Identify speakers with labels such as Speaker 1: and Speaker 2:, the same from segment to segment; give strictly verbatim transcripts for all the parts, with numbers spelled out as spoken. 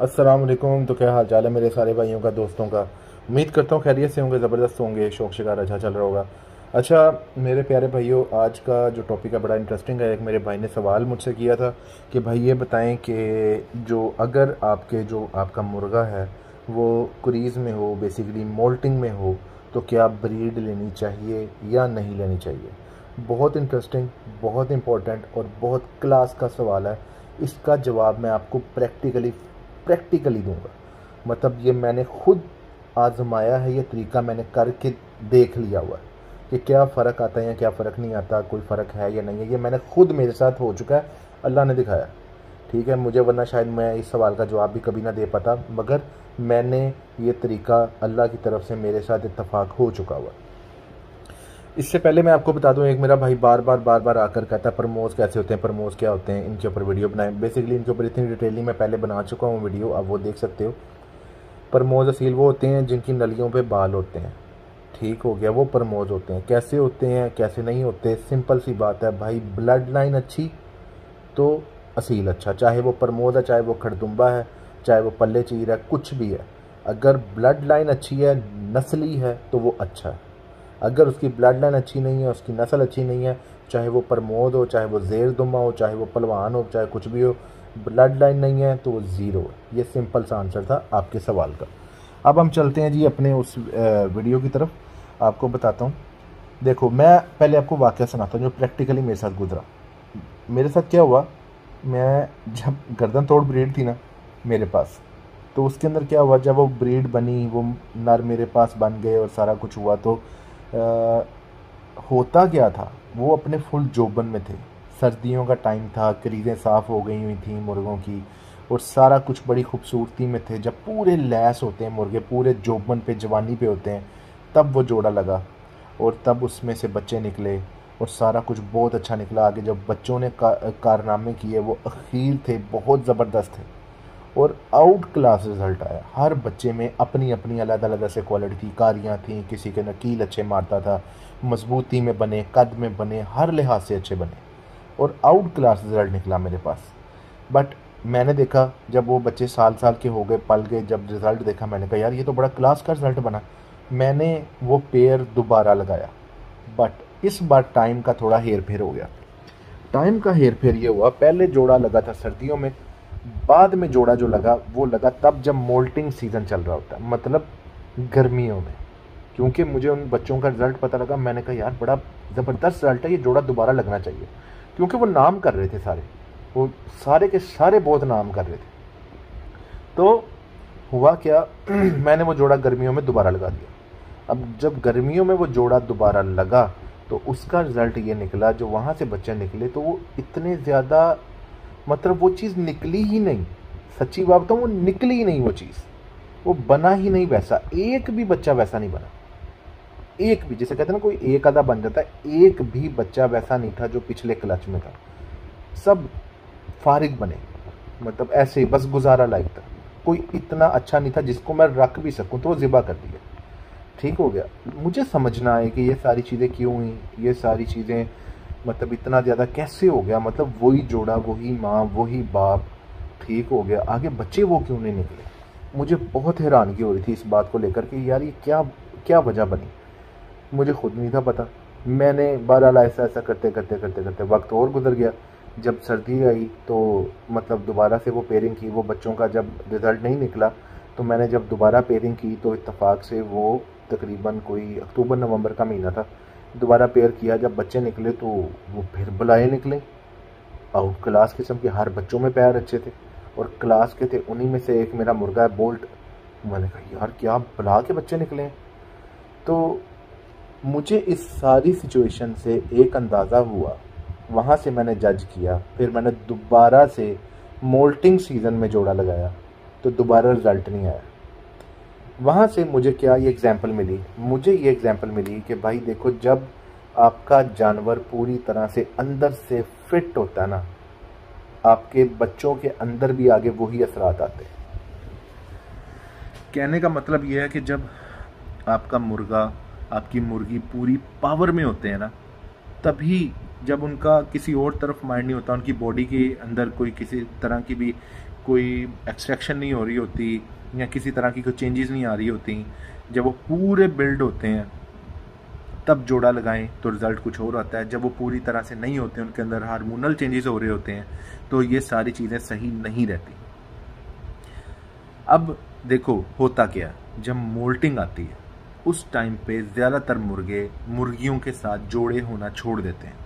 Speaker 1: अस्सलाम वालेकुम। तो क्या हाल चाल है मेरे सारे भाइयों का, दोस्तों का। उम्मीद करता हूँ खैरियत से होंगे, ज़बरदस्त होंगे, शौक शिकार अच्छा चल रहा होगा। अच्छा मेरे प्यारे भाइयों, आज का जो टॉपिक है बड़ा इंटरेस्टिंग है। एक मेरे भाई ने सवाल मुझसे किया था कि भाई ये बताएं कि जो अगर आपके जो आपका मुर्गा है वो क्रीज़ में हो, बेसिकली मोल्टिंग में हो, तो क्या ब्रीड लेनी चाहिए या नहीं लेनी चाहिए। बहुत इंटरेस्टिंग, बहुत इंपॉर्टेंट और बहुत क्लास का सवाल है। इसका जवाब मैं आपको प्रैक्टिकली प्रैक्टिकली दूंगा। मतलब ये मैंने खुद आजमाया है, ये तरीका मैंने करके देख लिया हुआ है कि क्या फ़र्क आता है या क्या फ़र्क नहीं आता, कोई फ़र्क है या नहीं है। ये मैंने खुद, मेरे साथ हो चुका है, अल्लाह ने दिखाया। ठीक है, मुझे वरना शायद मैं इस सवाल का जवाब भी कभी ना दे पाता, मगर मैंने ये तरीका अल्लाह की तरफ से मेरे साथ इत्तफाक हो चुका हुआ। इससे पहले मैं आपको बता दूं, एक मेरा भाई बार बार बार बार आकर कहता है प्रमोज कैसे होते हैं, प्रमोज क्या होते हैं, इनके ऊपर वीडियो बनाएं। बेसिकली इनके ऊपर इतनी डिटेलिंग मैं पहले बना चुका हूँ वीडियो, आप वो देख सकते हो। प्रमोज असील वो होते हैं जिनकी नलियों पे बाल होते हैं, ठीक हो गया, वो प्रमोज होते हैं। कैसे होते हैं कैसे नहीं होते, सिंपल सी बात है भाई, ब्लड लाइन अच्छी तो असील अच्छा, चाहे वो प्रमोद है, चाहे वो खड़दुम्बा है, चाहे वो पल्ले चीर है, कुछ भी है। अगर ब्लड लाइन अच्छी है, नस्ली है, तो वो अच्छा है। अगर उसकी ब्लड लाइन अच्छी नहीं है, उसकी नस्ल अच्छी नहीं है, चाहे वो प्रमोद हो, चाहे वो जेर दुमा हो, चाहे वो पलवान हो, चाहे कुछ भी हो, ब्लड लाइन नहीं है तो वो ज़ीरो है। ये सिंपल सा आंसर था आपके सवाल का। अब हम चलते हैं जी अपने उस वीडियो की तरफ, आपको बताता हूँ। देखो मैं पहले आपको वाक़या सुनाता हूँ जो प्रैक्टिकली मेरे साथ गुजरा। मेरे साथ क्या हुआ, मैं जब गर्दन तोड़ ब्रीड थी ना मेरे पास, तो उसके अंदर क्या हुआ, जब वो ब्रीड बनी, वो नर मेरे पास बन गए और सारा कुछ हुआ, तो आ, होता क्या था, वो अपने फुल जोबन में थे। सर्दियों का टाइम था, क्रीज़ें साफ़ हो गई हुई थी मुर्गों की, और सारा कुछ बड़ी खूबसूरती में थे। जब पूरे लैस होते हैं मुर्गे, पूरे जोबन पे, जवानी पे होते हैं, तब वो जोड़ा लगा और तब उसमें से बच्चे निकले और सारा कुछ बहुत अच्छा निकला। आगे जब बच्चों ने का, कारनामे किए, वो अखील थे, बहुत ज़बरदस्त थे और आउट क्लास रिजल्ट आया। हर बच्चे में अपनी अपनी अलग अलग से क्वालिटी थी, कारियाँ थी, किसी के नकील अच्छे मारता था, मजबूती में बने, कद में बने, हर लिहाज से अच्छे बने और आउट क्लास रिजल्ट निकला मेरे पास। बट मैंने देखा जब वो बच्चे साल साल के हो गए, पल गए, जब रिज़ल्ट देखा मैंने कहा यार ये तो बड़ा क्लास का रिज़ल्ट बना। मैंने वो पेयर दोबारा लगाया, बट इस बार टाइम का थोड़ा हेर फेर हो गया। टाइम का हेर फेर ये हुआ, पहले जोड़ा लगा था सर्दियों में, बाद में जोड़ा जो लगा वो लगा तब जब मोल्टिंग सीज़न चल रहा होता है, मतलब गर्मियों में। क्योंकि मुझे उन बच्चों का रिज़ल्ट पता लगा, मैंने कहा यार बड़ा ज़बरदस्त रिज़ल्ट है, ये जोड़ा दोबारा लगना चाहिए। क्योंकि वो नाम कर रहे थे सारे, वो सारे के सारे बहुत नाम कर रहे थे। तो हुआ क्या मैंने वो जोड़ा गर्मियों में दोबारा लगा दिया। अब जब गर्मियों में वो जोड़ा दोबारा लगा तो उसका रिज़ल्ट ये निकला, जो वहाँ से बच्चे निकले तो वो इतने ज़्यादा, मतलब वो चीज़ निकली ही नहीं। सच्ची बात बताऊँ, वो निकली ही नहीं, वो चीज़ वो बना ही नहीं वैसा। एक भी बच्चा वैसा नहीं बना, एक भी, जैसे कहते हैं ना कोई एक आधा बन जाता है, एक भी बच्चा वैसा नहीं था जो पिछले क्लच में था। सब फारिग बने, मतलब ऐसे ही बस गुजारा लायक था। कोई इतना अच्छा नहीं था जिसको मैं रख भी सकूं, तो वो ज़िबा कर दिया। ठीक हो गया। मुझे समझना है कि ये सारी चीज़ें क्यों हुई, ये सारी चीज़ें मतलब इतना ज़्यादा कैसे हो गया। मतलब वही जोड़ा, वही माँ, वही बाप, ठीक हो गया, आगे बच्चे वो क्यों नहीं निकले। मुझे बहुत हैरानगी हो रही थी इस बात को लेकर कि यार ये क्या क्या वजह बनी, मुझे खुद नहीं था पता। मैंने बहरहाल ऐसा ऐसा करते करते करते करते वक्त और गुजर गया। जब सर्दी आई तो मतलब दोबारा से वो पेयरिंग की, वो बच्चों का जब रिज़ल्ट नहीं निकला तो मैंने जब दोबारा पेयरिंग की तो इत्तेफाक से वो तकरीबन कोई अक्टूबर नवंबर का महीना था, दोबारा पेयर किया। जब बच्चे निकले तो वो फिर बुलाए निकले, आउट क्लास किस्म के, हर बच्चों में पैर अच्छे थे और क्लास के थे। उन्हीं में से एक मेरा मुर्गा है बोल्ट। मैंने कहा यार क्या बुला के बच्चे निकले हैं। तो मुझे इस सारी सिचुएशन से एक अंदाज़ा हुआ, वहाँ से मैंने जज किया, फिर मैंने दोबारा से मोल्टिंग सीज़न में जोड़ा लगाया तो दोबारा रिज़ल्ट नहीं आया। वहाँ से मुझे क्या ये एग्ज़ाम्पल मिली, मुझे ये एग्ज़ाम्पल मिली कि भाई देखो, जब आपका जानवर पूरी तरह से अंदर से फिट होता है ना, आपके बच्चों के अंदर भी आगे वही असरात आते हैं। कहने का मतलब ये है कि जब आपका मुर्गा, आपकी मुर्गी पूरी पावर में होते हैं ना, तभी जब उनका किसी और तरफ माइंड नहीं होता, उनकी बॉडी के अंदर कोई किसी तरह की भी कोई एक्सट्रैक्शन नहीं हो रही होती या किसी तरह की कोई चेंजेस नहीं आ रही होती, जब वो पूरे बिल्ड होते हैं तब जोड़ा लगाएं तो रिज़ल्ट कुछ और आता है। जब वो पूरी तरह से नहीं होते, उनके अंदर हार्मोनल चेंजेस हो रहे होते हैं, तो ये सारी चीज़ें सही नहीं रहती। अब देखो होता क्या, जब मोल्टिंग आती है उस टाइम पे ज़्यादातर मुर्गे मुर्गियों के साथ जोड़े होना छोड़ देते हैं,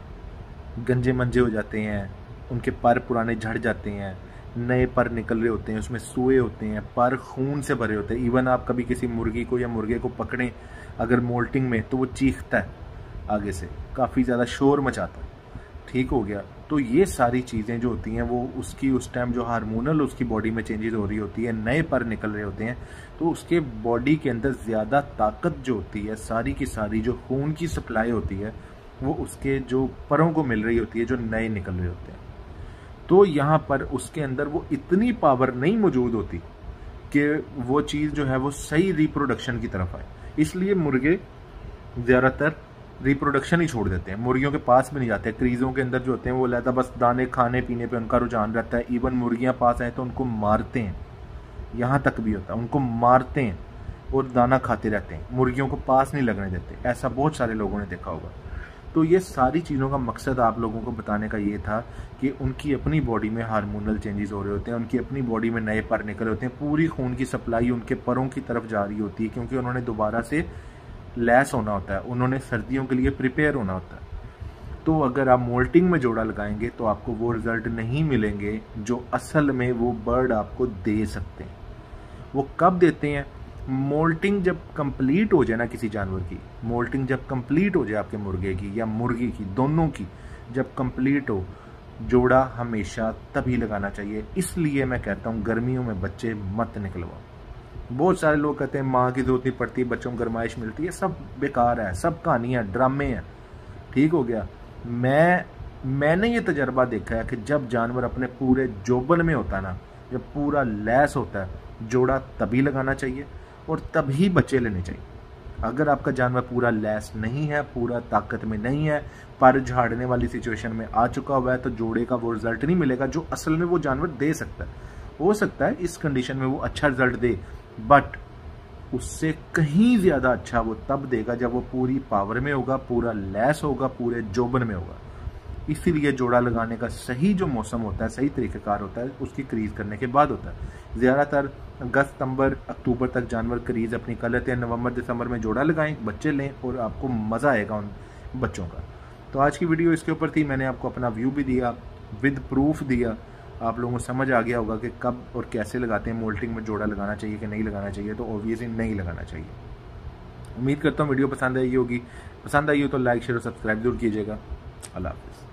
Speaker 1: गंजे मंजे हो जाते हैं, उनके पर पुराने झड़ जाते हैं, नए पर निकल रहे होते हैं, उसमें सुए होते हैं, पर खून से भरे होते हैं। इवन आप कभी किसी मुर्गी को या मुर्गे को पकड़ें अगर मोल्टिंग में, तो वो चीखता है आगे से, काफ़ी ज़्यादा शोर मचाता है। ठीक हो गया। तो ये सारी चीज़ें जो होती हैं वो उसकी उस टाइम जो हार्मोनल उसकी बॉडी में चेंजेस हो रही होती है, नए पर निकल रहे होते हैं, तो उसके बॉडी के अंदर ज़्यादा ताकत जो होती है, सारी की सारी जो खून की सप्लाई होती है, वो उसके जो परों को मिल रही होती है जो नए निकल रहे होते हैं। तो यहाँ पर उसके अंदर वो इतनी पावर नहीं मौजूद होती कि वो चीज़ जो है वो सही रिप्रोडक्शन की तरफ आए। इसलिए मुर्गे ज़्यादातर रिप्रोडक्शन ही छोड़ देते हैं, मुर्गियों के पास भी नहीं जाते। क्रीज़ों के अंदर जो होते हैं वो लहता बस दाने खाने पीने पे उनका रुझान रहता है। इवन मुर्गियाँ पास आए तो उनको मारते हैं, यहाँ तक भी होता है, उनको मारते हैं और दाना खाते रहते हैं, मुर्गियों को पास नहीं लगने देते। ऐसा बहुत सारे लोगों ने देखा होगा। तो ये सारी चीज़ों का मकसद आप लोगों को बताने का ये था कि उनकी अपनी बॉडी में हार्मोनल चेंजेस हो रहे होते हैं, उनकी अपनी बॉडी में नए पर निकल होते हैं, पूरी खून की सप्लाई उनके परों की तरफ जा रही होती है, क्योंकि उन्होंने दोबारा से लैस होना होता है, उन्होंने सर्दियों के लिए प्रिपेयर होना होता है। तो अगर आप मोल्टिंग में जोड़ा लगाएंगे तो आपको वो रिज़ल्ट नहीं मिलेंगे जो असल में वो बर्ड आपको दे सकते हैं। वो कब देते हैं? मोल्टिंग जब कंप्लीट हो जाए ना किसी जानवर की, मोल्टिंग जब कंप्लीट हो जाए आपके मुर्गे की या मुर्गी की, दोनों की जब कंप्लीट हो, जोड़ा हमेशा तभी लगाना चाहिए। इसलिए मैं कहता हूँ गर्मियों में बच्चे मत निकलवाओ। बहुत सारे लोग कहते हैं माँ की जरूरत नहीं पड़ती, बच्चों को गर्माइश मिलती है, सब बेकार है, सब कहानियाँ ड्रामे हैं। ठीक हो गया। मैं मैंने ये तजर्बा देखा है कि जब जानवर अपने पूरे जोबन में होता है ना, जब पूरा लैस होता है, जोड़ा तभी लगाना चाहिए और तभी बच्चे लेने चाहिए। अगर आपका जानवर पूरा लैस नहीं है, पूरा ताकत में नहीं है, पर झाड़ने वाली सिचुएशन में आ चुका हुआ है, तो जोड़े का वो रिजल्ट नहीं मिलेगा जो असल में वो जानवर दे सकता है। हो सकता है इस कंडीशन में वो अच्छा रिजल्ट दे, बट उससे कहीं ज़्यादा अच्छा वो तब देगा जब वो पूरी पावर में होगा, पूरा लैस होगा, पूरे जोबन में होगा। इसीलिए जोड़ा लगाने का सही जो मौसम होता है, सही तरीक़ेकार होता है, उसकी क्रीज करने के बाद होता है। ज़्यादातर अगस्त सितंबर अक्टूबर तक जानवर क्रीज अपनी कर लेते हैं, नवंबर दिसंबर में जोड़ा लगाएं, बच्चे लें और आपको मज़ा आएगा उन बच्चों का। तो आज की वीडियो इसके ऊपर थी। मैंने आपको अपना व्यू भी दिया, विद प्रूफ दिया। आप लोगों को समझ आ गया होगा कि कब और कैसे लगाते हैं, मोल्टिंग में जोड़ा लगाना चाहिए कि नहीं लगाना चाहिए। तो ऑब्वियसली नहीं लगाना चाहिए। उम्मीद करता हूँ वीडियो पसंद आई होगी। पसंद आई हो तो लाइक शेयर और सब्सक्राइब जरूर कीजिएगा। अल्लाह हाफ़िज़।